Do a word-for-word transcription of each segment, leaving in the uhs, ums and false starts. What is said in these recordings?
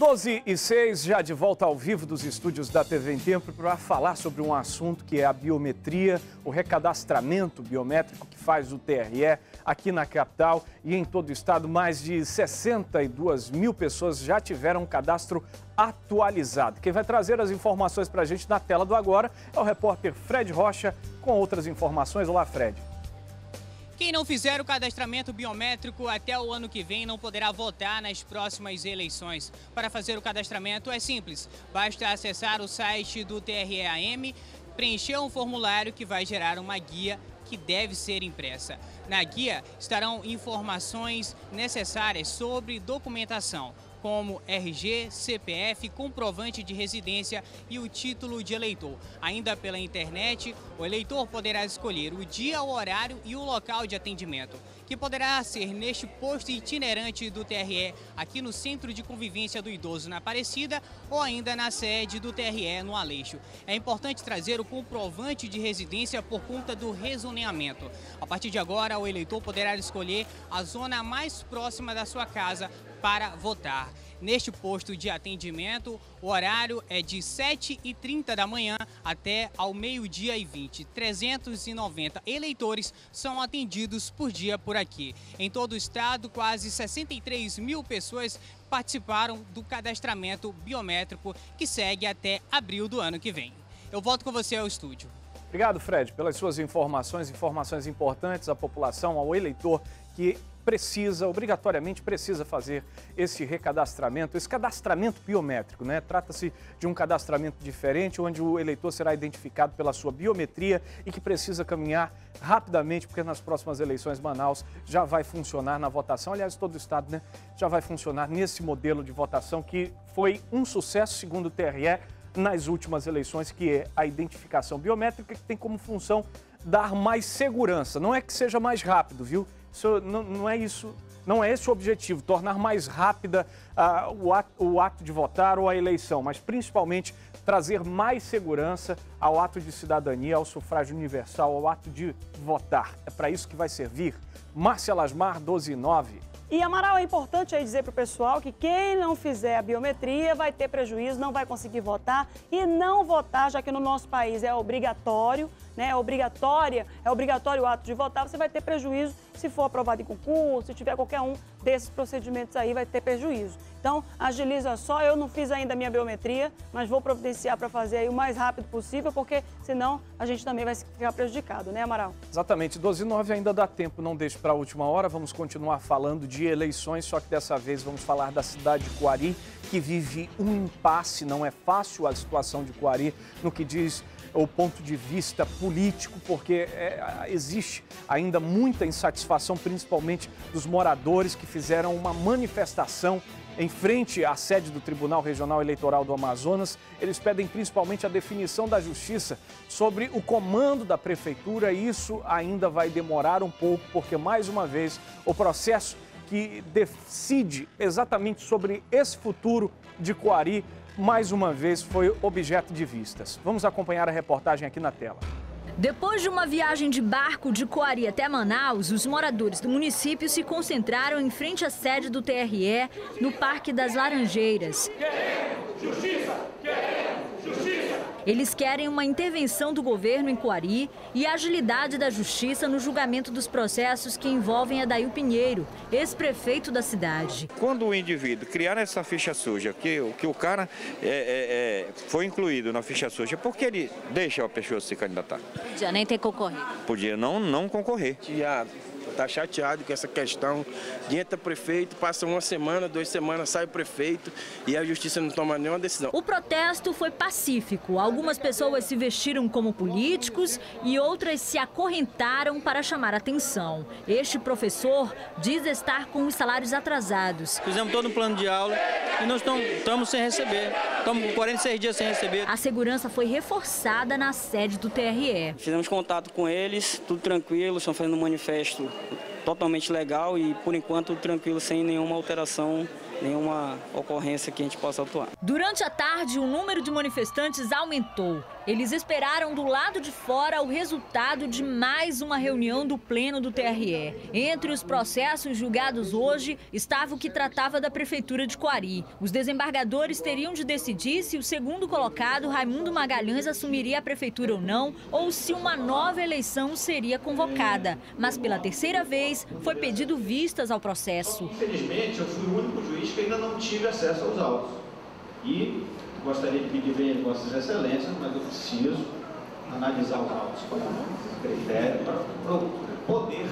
doze e seis, já de volta ao vivo dos estúdios da T V em Tempo para falar sobre um assunto que é a biometria, o recadastramento biométrico que faz o T R E aqui na capital e em todo o estado. Mais de sessenta e duas mil pessoas já tiveram um cadastro atualizado. Quem vai trazer as informações para a gente na tela do agora é o repórter Fred Rocha com outras informações. Olá, Fred. Quem não fizer o cadastramento biométrico até o ano que vem não poderá votar nas próximas eleições. Para fazer o cadastramento é simples, basta acessar o site do T R E A M, preencher um formulário que vai gerar uma guia que deve ser impressa. Na guia estarão informações necessárias sobre documentação, como R G, C P F, comprovante de residência e o título de eleitor. Ainda pela internet, o eleitor poderá escolher o dia, o horário e o local de atendimento, que poderá ser neste posto itinerante do T R E, aqui no Centro de Convivência do Idoso na Aparecida, ou ainda na sede do T R E no Aleixo. É importante trazer o comprovante de residência por conta do rezoneamento. A partir de agora, o eleitor poderá escolher a zona mais próxima da sua casa para votar. Neste posto de atendimento, o horário é de sete e trinta da manhã até ao meio-dia e vinte. trezentos e noventa eleitores são atendidos por dia por aqui. Em todo o estado, quase sessenta e três mil pessoas participaram do cadastramento biométrico que segue até abril do ano que vem. Eu volto com você ao estúdio. Obrigado, Fred, pelas suas informações, informações importantes à população, ao eleitor que precisa, obrigatoriamente precisa fazer esse recadastramento, esse cadastramento biométrico, né? Trata-se de um cadastramento diferente, onde o eleitor será identificado pela sua biometria e que precisa caminhar rapidamente, porque nas próximas eleições Manaus já vai funcionar na votação, aliás, todo o estado, né? Já vai funcionar nesse modelo de votação que foi um sucesso, segundo o T R E, nas últimas eleições, que é a identificação biométrica, que tem como função dar mais segurança. Não é que seja mais rápido, viu? Isso, não, não é isso, não é esse o objetivo, tornar mais rápida uh, o, ato, o ato de votar ou a eleição, mas principalmente trazer mais segurança ao ato de cidadania, ao sufrágio universal, ao ato de votar. É para isso que vai servir. Márcia Lasmar, doze e nove. E, Amaral, é importante aí dizer para o pessoal que quem não fizer a biometria vai ter prejuízo, não vai conseguir votar e não votar, já que no nosso país é obrigatório, né? É obrigatória, é obrigatório o ato de votar, você vai ter prejuízo se for aprovado em concurso, se tiver qualquer um desses procedimentos aí, vai ter prejuízo. Então, agiliza só, eu não fiz ainda a minha biometria, mas vou providenciar para fazer aí o mais rápido possível, porque senão a gente também vai ficar prejudicado, né, Amaral? Exatamente, doze e nove ainda dá tempo, não deixe para a última hora, vamos continuar falando de eleições, só que dessa vez vamos falar da cidade de Coari, que vive um impasse, não é fácil a situação de Coari no que diz o ponto de vista político, porque é, existe ainda muita insatisfação, principalmente dos moradores que fizeram uma manifestação em frente à sede do Tribunal Regional Eleitoral do Amazonas. Eles pedem principalmente a definição da Justiça sobre o comando da Prefeitura e isso ainda vai demorar um pouco, porque, mais uma vez, o processo que decide exatamente sobre esse futuro de Coari, mais uma vez, foi objeto de vistas. Vamos acompanhar a reportagem aqui na tela. Depois de uma viagem de barco de Coari até Manaus, os moradores do município se concentraram em frente à sede do T R E, no Parque das Laranjeiras. Queremos justiça! Queremos justiça! Eles querem uma intervenção do governo em Coari e a agilidade da justiça no julgamento dos processos que envolvem Adail Pinheiro, ex-prefeito da cidade. Quando o indivíduo criar essa ficha suja, que, que o cara é, é, é, foi incluído na ficha suja, por que ele deixa a pessoa se candidatar? Podia nem ter concorrido. Podia não, não concorrer. Já está chateado com essa questão. Entra prefeito, passa uma semana, duas semanas, sai o prefeito e a justiça não toma nenhuma decisão. O protesto foi pacífico. Algumas pessoas se vestiram como políticos e outras se acorrentaram para chamar atenção. Este professor diz estar com os salários atrasados. Fizemos todo um plano de aula e nós estamos sem receber. Estamos com quarenta e seis dias sem receber. A segurança foi reforçada na sede do T R E. Fizemos contato com eles, tudo tranquilo, estão fazendo um manifesto totalmente legal e, por enquanto, tudo tranquilo, sem nenhuma alteração, nenhuma ocorrência que a gente possa atuar. Durante a tarde, o número de manifestantes aumentou. Eles esperaram do lado de fora o resultado de mais uma reunião do Pleno do T R E. Entre os processos julgados hoje estava o que tratava da Prefeitura de Coari. Os desembargadores teriam de decidir se o segundo colocado, Raimundo Magalhães, assumiria a Prefeitura ou não, ou se uma nova eleição seria convocada. Mas pela terceira vez foi pedido vistas ao processo. Infelizmente, eu fui o único juiz que ainda não tive acesso aos autos. E gostaria de pedir bem a Vossas Excelências, mas eu preciso analisar os autos com critério para poder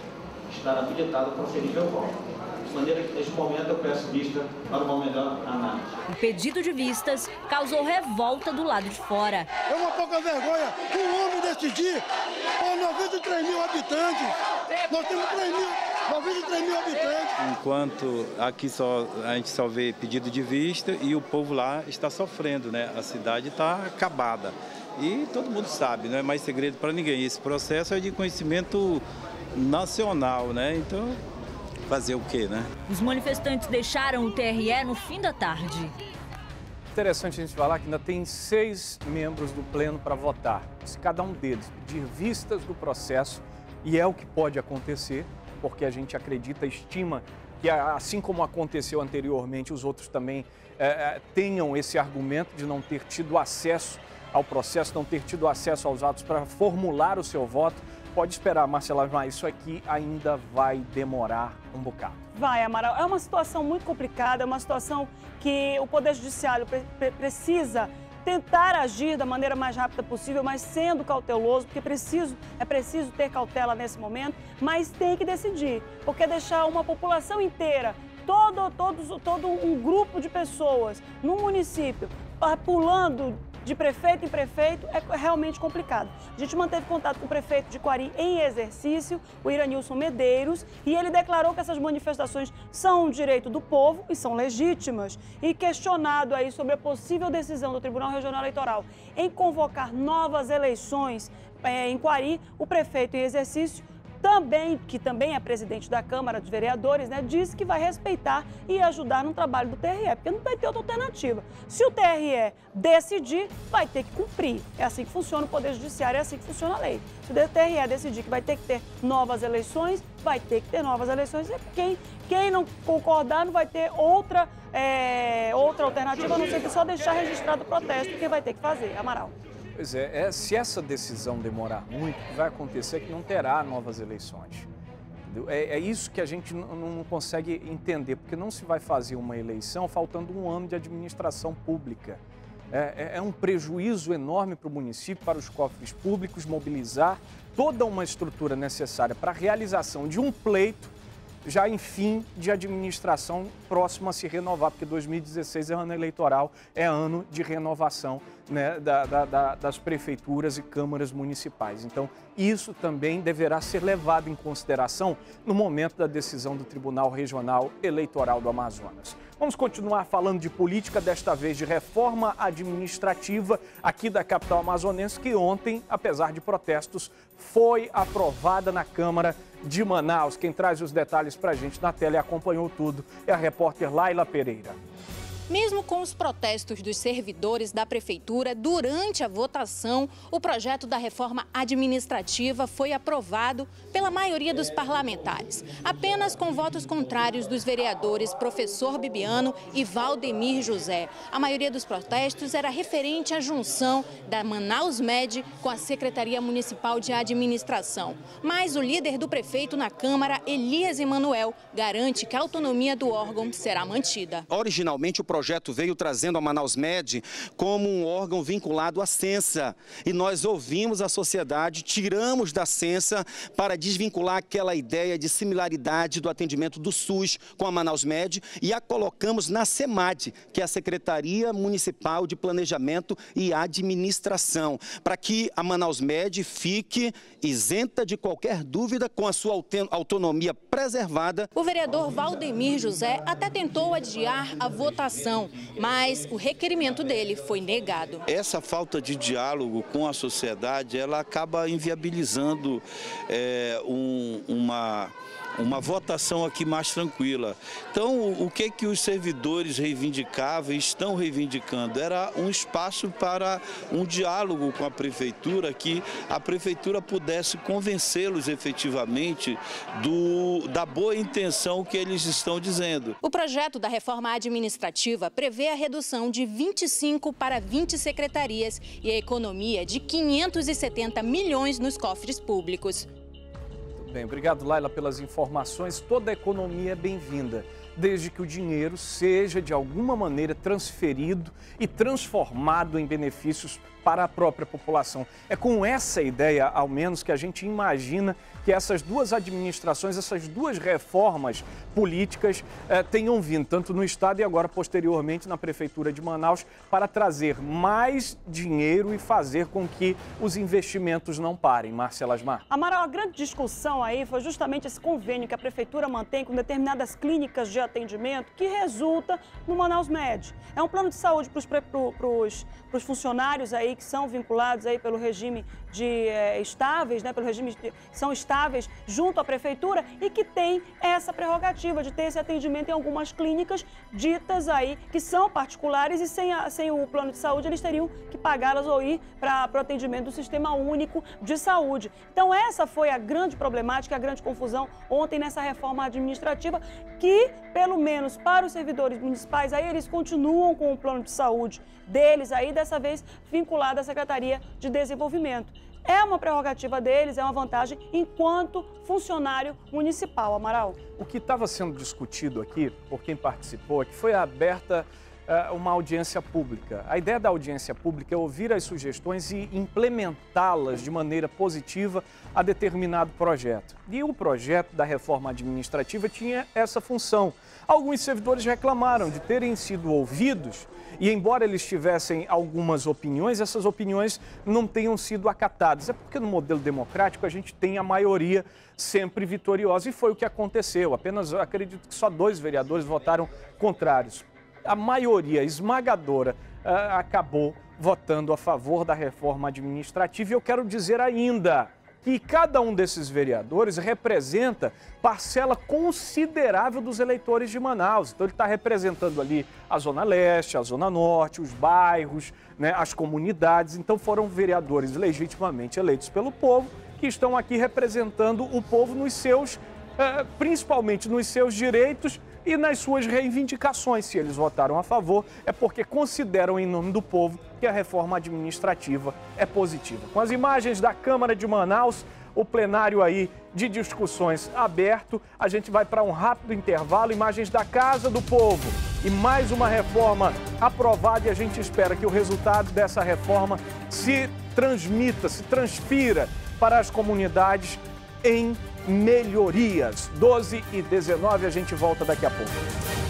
estar habilitado para proferir meu voto. De maneira que, neste momento, eu peço vista para uma melhor análise. O pedido de vistas causou revolta do lado de fora. É uma pouca vergonha um homem decidir por noventa e três mil habitantes. Nós temos noventa e três mil habitantes. Enquanto aqui só, a gente só vê pedido de vista e o povo lá está sofrendo, né? A cidade está acabada. E todo mundo sabe, não é mais segredo para ninguém. Esse processo é de conhecimento nacional, né? Então, fazer o quê, né? Os manifestantes deixaram o T R E no fim da tarde. Interessante a gente falar que ainda tem seis membros do Pleno para votar. Se cada um deles pedir vistas do processo, e é o que pode acontecer, porque a gente acredita, estima que assim como aconteceu anteriormente, os outros também é, tenham esse argumento de não ter tido acesso ao processo, não ter tido acesso aos atos para formular o seu voto. Pode esperar, Marcela, mas isso aqui ainda vai demorar um bocado. Vai, Amaral. É uma situação muito complicada, é uma situação que o Poder Judiciário pre pre precisa tentar agir da maneira mais rápida possível, mas sendo cauteloso, porque preciso, é preciso ter cautela nesse momento, mas tem que decidir, porque deixar uma população inteira, todo, todos, todo um grupo de pessoas no município pulando de prefeito em prefeito é realmente complicado. A gente manteve contato com o prefeito de Coari em exercício, o Iranilson Medeiros, e ele declarou que essas manifestações são um direito do povo e são legítimas. E questionado aí sobre a possível decisão do Tribunal Regional Eleitoral em convocar novas eleições é, em Coari, o prefeito em exercício também, que também é presidente da Câmara dos Vereadores, né, disse que vai respeitar e ajudar no trabalho do T R E, porque não vai ter outra alternativa. Se o T R E decidir, vai ter que cumprir. É assim que funciona o Poder Judiciário, é assim que funciona a lei. Se o T R E decidir que vai ter que ter novas eleições, vai ter que ter novas eleições. E quem, quem não concordar não vai ter outra, é, outra alternativa, a não ser que só deixar registrado o protesto, que vai ter que fazer. Amaral. Pois é, é, se essa decisão demorar muito, o que vai acontecer é que não terá novas eleições. É, é isso que a gente não, não consegue entender, porque não se vai fazer uma eleição faltando um ano de administração pública. É, é um prejuízo enorme para o município, para os cofres públicos, mobilizar toda uma estrutura necessária para a realização de um pleito, já em fim de administração próximo a se renovar, porque dois mil e dezesseis é ano eleitoral, é ano de renovação, né, da, da, da, das prefeituras e câmaras municipais. Então, isso também deverá ser levado em consideração no momento da decisão do Tribunal Regional Eleitoral do Amazonas. Vamos continuar falando de política, desta vez de reforma administrativa aqui da capital amazonense, que ontem, apesar de protestos, foi aprovada na Câmara de Manaus. Quem traz os detalhes para a gente na tela e acompanhou tudo é a repórter Laila Pereira. Mesmo com os protestos dos servidores da Prefeitura, durante a votação, o projeto da reforma administrativa foi aprovado pela maioria dos parlamentares. Apenas com votos contrários dos vereadores Professor Bibiano e Valdemir José. A maioria dos protestos era referente à junção da Manaus Med com a Secretaria Municipal de Administração. Mas o líder do prefeito na Câmara, Elias Emanuel, garante que a autonomia do órgão será mantida. Originalmente, o projeto O projeto veio trazendo a Manaus Med como um órgão vinculado à Censa. E nós ouvimos a sociedade, tiramos da Censa para desvincular aquela ideia de similaridade do atendimento do SUS com a Manaus Med e a colocamos na SEMAD, que é a Secretaria Municipal de Planejamento e Administração, para que a Manaus Med fique isenta de qualquer dúvida, com a sua autonomia preservada. O vereador Valdemir José até tentou adiar a votação, mas o requerimento dele foi negado. Essa falta de diálogo com a sociedade, ela acaba inviabilizando é, um, uma, uma votação aqui mais tranquila. Então, o, o que que os servidores reivindicavam e estão reivindicando? Era um espaço para um diálogo com a prefeitura, que a prefeitura pudesse convencê-los efetivamente do, da boa intenção que eles estão dizendo. O projeto da reforma administrativa prevê a redução de vinte e cinco para vinte secretarias e a economia de quinhentos e setenta milhões nos cofres públicos. Muito bem, obrigado, Laila, pelas informações. Toda a economia é bem-vinda, desde que o dinheiro seja, de alguma maneira, transferido e transformado em benefícios para a própria população. É com essa ideia, ao menos, que a gente imagina que essas duas administrações, essas duas reformas políticas eh, tenham vindo, tanto no Estado e agora, posteriormente, na Prefeitura de Manaus, para trazer mais dinheiro e fazer com que os investimentos não parem. Márcia Lasmar. Amaral, a grande discussão aí foi justamente esse convênio que a Prefeitura mantém com determinadas clínicas de atendimento que resulta no Manaus Med. É um plano de saúde para os funcionários aí que são vinculados aí pelo regime de é, estáveis, né, pelo regime de, são estáveis junto à Prefeitura e que tem essa prerrogativa de ter esse atendimento em algumas clínicas ditas aí que são particulares e sem, a, sem o plano de saúde eles teriam que pagá-las ou ir para o atendimento do Sistema Único de Saúde. Então essa foi a grande problemática, a grande confusão ontem nessa reforma administrativa que, pelo menos para os servidores municipais, aí eles continuam com o plano de saúde deles aí, dessa vez vinculado à Secretaria de Desenvolvimento. É uma prerrogativa deles, é uma vantagem enquanto funcionário municipal, Amaral. O que estava sendo discutido aqui, por quem participou, é que foi aberta uh, uma audiência pública. A ideia da audiência pública é ouvir as sugestões e implementá-las de maneira positiva a determinado projeto. E o projeto da reforma administrativa tinha essa função. Alguns servidores reclamaram de terem sido ouvidos e, embora eles tivessem algumas opiniões, essas opiniões não tenham sido acatadas. É porque no modelo democrático a gente tem a maioria sempre vitoriosa e foi o que aconteceu. Apenas, acredito que só dois vereadores votaram contrários. A maioria esmagadora uh, acabou votando a favor da reforma administrativa e eu quero dizer ainda que cada um desses vereadores representa parcela considerável dos eleitores de Manaus. Então ele está representando ali a Zona Leste, a Zona Norte, os bairros, né, as comunidades. Então foram vereadores legitimamente eleitos pelo povo que estão aqui representando o povo nos seus, eh, principalmente nos seus direitos e nas suas reivindicações. Se eles votaram a favor, é porque consideram em nome do povo que a reforma administrativa é positiva. Com as imagens da Câmara de Manaus, o plenário aí de discussões aberto, a gente vai para um rápido intervalo, imagens da Casa do Povo e mais uma reforma aprovada e a gente espera que o resultado dessa reforma se transmita, se transpira para as comunidades em melhorias. doze e dezenove, a gente volta daqui a pouco.